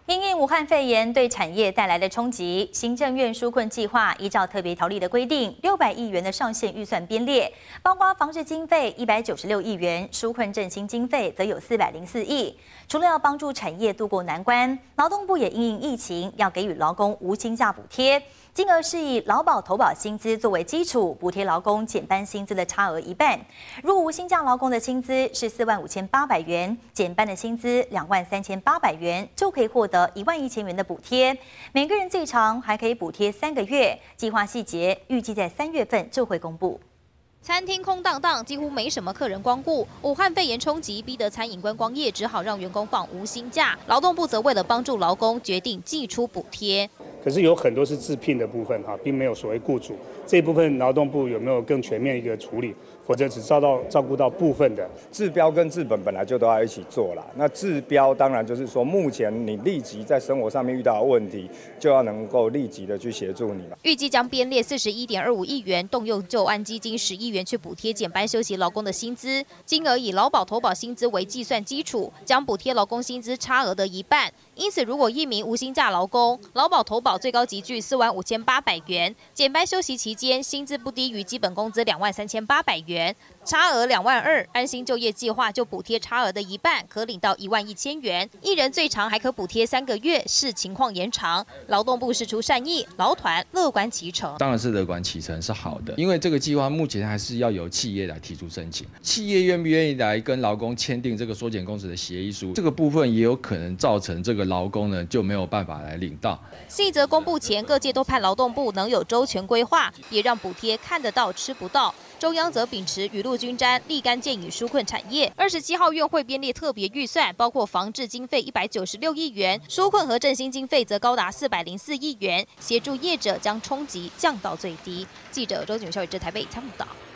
因应武汉肺炎对产业带来的冲击，行政院纾困计划依照特别条例的规定，600亿元的上限预算编列，包括防治经费196亿元，纾困振兴经费则有404亿。除了要帮助产业渡过难关，劳动部也因应疫情，要给予劳工无薪假补贴，金额是以劳保投保薪资作为基础，补贴劳工减班薪资的差额一半。如无薪假劳工的薪资是45800元，减班的薪资23800元，就可以获得11000元的补贴，每个人最长还可以补贴3个月。计划细节预计在3月份就会公布。 餐厅空荡荡，几乎没什么客人光顾。武汉肺炎冲击，逼得餐饮观光业只好让员工放无薪假。劳动部则为了帮助劳工，决定寄出补贴。 可是有很多是自聘的部分并没有所谓雇主这一部分，劳动部有没有更全面一个处理？否则只照顾到部分的。 治标跟治本本来就都要一起做啦。那治标当然就是说，目前你立即在生活上面遇到的问题，就要能够立即的去协助你嘛。 预计将编列41.25亿元，动用救安基金10亿元去补贴减班休息劳工的薪资，金额以劳保投保薪资为计算基础，将补贴劳工薪资差额的一半。因此，如果一名无薪假劳工，劳保投保最高级距45800元，减班休息期间薪资不低于基本工资23800元，差额22000，安心就业计划就补贴差额的一半，可领到11000元，一人最长还可补贴3个月，视情况延长。劳动部释出善意，劳团乐观其成。 当然是乐观其成是好的，因为这个计划目前还是要由企业来提出申请，企业愿不愿意来跟劳工签订这个缩减工时的协议书，这个部分也有可能造成这个劳工呢就没有办法来领到。 细则公布前，各界都盼劳动部能有周全规划，别让补贴看得到吃不到。中央则秉持雨露均沾，立竿见影纾困产业。27号院会编列特别预算，包括防治经费196亿元，纾困和振兴经费则高达404亿元，协助业者将冲击降到最低。记者周景孝于台北采访报道。